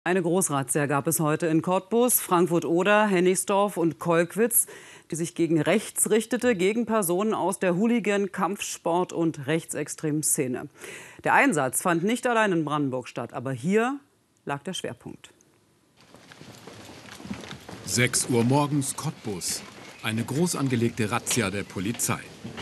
Eine Großrazzia gab es heute in Cottbus, Frankfurt-Oder, Hennigsdorf und Kolkwitz, die sich gegen rechts richtete, gegen Personen aus der Hooligan-, Kampfsport- und rechtsextremen Szene. Der Einsatz fand nicht allein in Brandenburg statt, aber hier lag der Schwerpunkt. 6 Uhr morgens Cottbus. Eine groß angelegte Razzia der Polizei.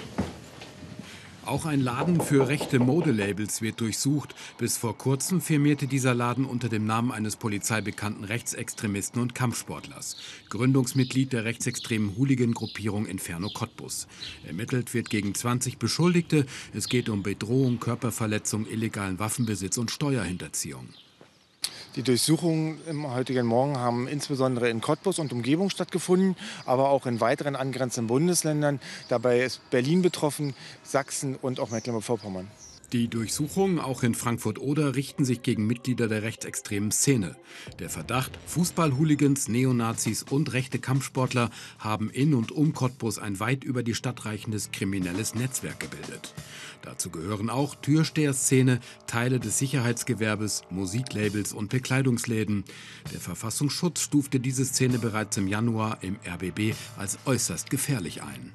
Auch ein Laden für rechte Modelabels wird durchsucht. Bis vor kurzem firmierte dieser Laden unter dem Namen eines polizeibekannten Rechtsextremisten und Kampfsportlers. Gründungsmitglied der rechtsextremen Hooligan-Gruppierung Inferno Cottbus. Ermittelt wird gegen 20 Beschuldigte. Es geht um Bedrohung, Körperverletzung, illegalen Waffenbesitz und Steuerhinterziehung. Die Durchsuchungen im heutigen Morgen haben insbesondere in Cottbus und Umgebung stattgefunden, aber auch in weiteren angrenzenden Bundesländern. Dabei ist Berlin betroffen, Sachsen und auch Mecklenburg-Vorpommern. Die Durchsuchungen auch in Frankfurt-Oder richten sich gegen Mitglieder der rechtsextremen Szene. Der Verdacht, Fußball-Hooligans, Neonazis und rechte Kampfsportler haben in und um Cottbus ein weit über die Stadt reichendes kriminelles Netzwerk gebildet. Dazu gehören auch Türsteher-Szene, Teile des Sicherheitsgewerbes, Musiklabels und Bekleidungsläden. Der Verfassungsschutz stufte diese Szene bereits im Januar im RBB als äußerst gefährlich ein.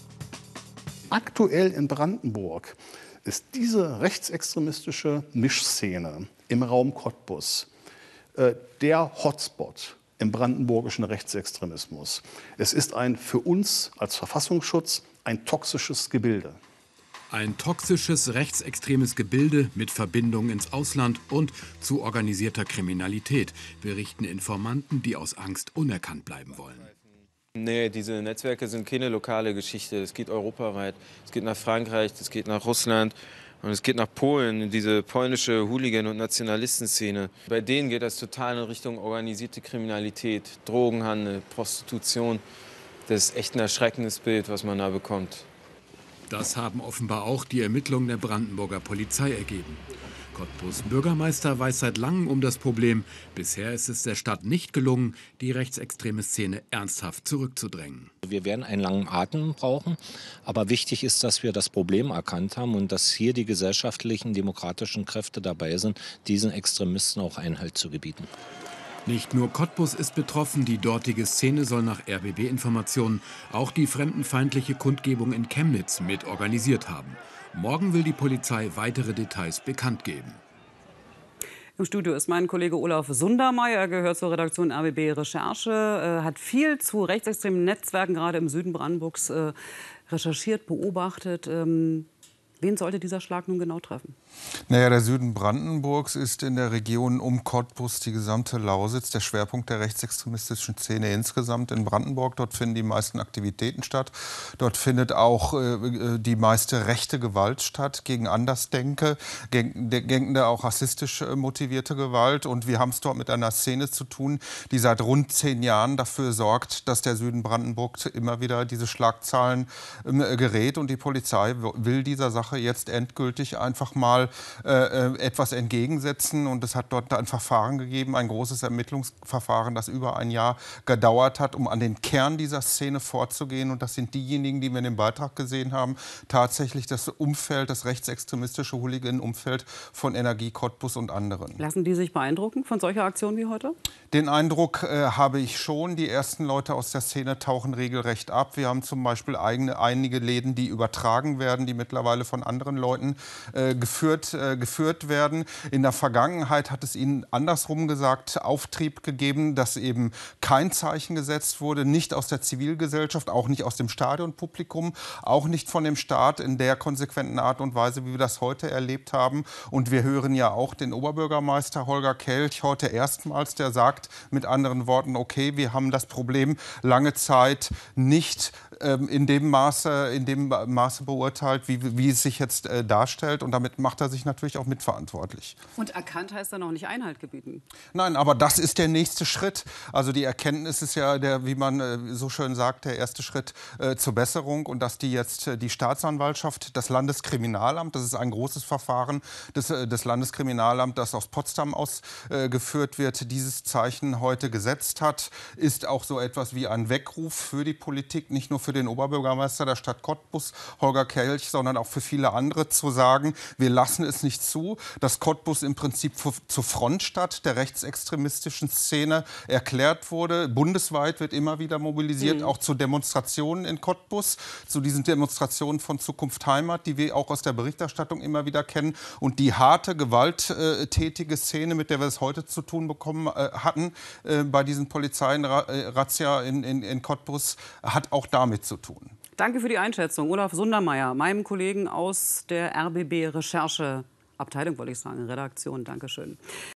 Aktuell in Brandenburg ist diese rechtsextremistische Mischszene im Raum Cottbus der Hotspot im brandenburgischen Rechtsextremismus. Es ist für uns als Verfassungsschutz ein toxisches Gebilde. Ein toxisches, rechtsextremes Gebilde mit Verbindungen ins Ausland und zu organisierter Kriminalität, berichten Informanten, die aus Angst unerkannt bleiben wollen. Nee, diese Netzwerke sind keine lokale Geschichte. Es geht europaweit. Es geht nach Frankreich, es geht nach Russland und es geht nach Polen, diese polnische Hooligan- und Nationalistenszene. Bei denen geht das total in Richtung organisierte Kriminalität, Drogenhandel, Prostitution. Das ist echt ein erschreckendes Bild, was man da bekommt. Das haben offenbar auch die Ermittlungen der Brandenburger Polizei ergeben. Cottbus Bürgermeister weiß seit langem um das Problem. Bisher ist es der Stadt nicht gelungen, die rechtsextreme Szene ernsthaft zurückzudrängen. Wir werden einen langen Atem brauchen, aber wichtig ist, dass wir das Problem erkannt haben und dass hier die gesellschaftlichen, demokratischen Kräfte dabei sind, diesen Extremisten auch Einhalt zu gebieten. Nicht nur Cottbus ist betroffen, die dortige Szene soll nach RBB-Informationen auch die fremdenfeindliche Kundgebung in Chemnitz mit organisiert haben. Morgen will die Polizei weitere Details bekannt geben. Im Studio ist mein Kollege Olaf Sundermeier. Er gehört zur Redaktion RBB Recherche, hat viel zu rechtsextremen Netzwerken gerade im Süden Brandenburgs recherchiert, beobachtet. Wen sollte dieser Schlag nun genau treffen? Naja, der Süden Brandenburgs ist in der Region um Cottbus die gesamte Lausitz, der Schwerpunkt der rechtsextremistischen Szene insgesamt in Brandenburg. Dort finden die meisten Aktivitäten statt. Dort findet auch die meiste rechte Gewalt statt gegen Andersdenkende, auch rassistisch motivierte Gewalt. Und wir haben es dort mit einer Szene zu tun, die seit rund 10 Jahren dafür sorgt, dass der Süden Brandenburg immer wieder diese Schlagzahlen gerät. Und die Polizei will dieser Sache jetzt endgültig einfach mal etwas entgegensetzen. Und es hat dort ein Verfahren gegeben, ein großes Ermittlungsverfahren, das über ein Jahr gedauert hat, um an den Kern dieser Szene vorzugehen. Und das sind diejenigen, die wir in dem Beitrag gesehen haben, tatsächlich das Umfeld, das rechtsextremistische Hooligan-Umfeld von Energie Cottbus und anderen. Lassen die sich beeindrucken von solcher Aktion wie heute? Den Eindruck habe ich schon. Die ersten Leute aus der Szene tauchen regelrecht ab. Wir haben zum Beispiel einige Läden, die übertragen werden, die mittlerweile von anderen Leuten geführt werden. In der Vergangenheit hat es ihnen andersrum gesagt Auftrieb gegeben, dass eben kein Zeichen gesetzt wurde, nicht aus der Zivilgesellschaft, auch nicht aus dem Stadionpublikum, auch nicht von dem Staat in der konsequenten Art und Weise, wie wir das heute erlebt haben. Und wir hören ja auch den Oberbürgermeister Holger Kelch heute erstmals, der sagt mit anderen Worten, okay, wir haben das Problem lange Zeit nicht in dem Maße beurteilt, wie es sich jetzt darstellt. Und damit macht er sich natürlich auch mitverantwortlich. Und erkannt heißt dann auch nicht Einhalt gebieten? Nein, aber das ist der nächste Schritt. Also die Erkenntnis ist ja, wie man so schön sagt, der erste Schritt zur Besserung. Und dass die Staatsanwaltschaft, das Landeskriminalamt, das ist ein großes Verfahren des Landeskriminalamts, das aus Potsdam ausgeführt wird, dieses Zeichen heute gesetzt hat, ist auch so etwas wie ein Weckruf für die Politik, nicht nur für den Oberbürgermeister der Stadt Cottbus, Holger Kelch, sondern auch für viele andere zu sagen, wir lassen es nicht zu, dass Cottbus im Prinzip zur Frontstadt der rechtsextremistischen Szene erklärt wurde. Bundesweit wird immer wieder mobilisiert, auch zu Demonstrationen in Cottbus, zu diesen Demonstrationen von Zukunft Heimat, die wir auch aus der Berichterstattung immer wieder kennen. Und die harte, gewalttätige Szene, mit der wir es heute zu tun hatten, bei diesen Polizeirazzia in Cottbus, hat auch damit zu tun. Danke für die Einschätzung. Olaf Sundermeier, meinem Kollegen aus der RBB-Rechercheabteilung, wollte ich sagen, Redaktion. Dankeschön.